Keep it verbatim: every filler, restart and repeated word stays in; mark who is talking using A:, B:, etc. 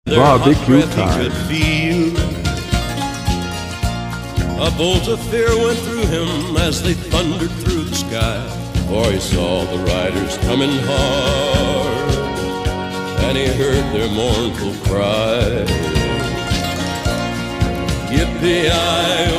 A: Barbecue time.
B: A bolt of fear went through him as they thundered through the sky, for he saw the riders coming hard, and he heard their mournful cry. Yippee-i-oh,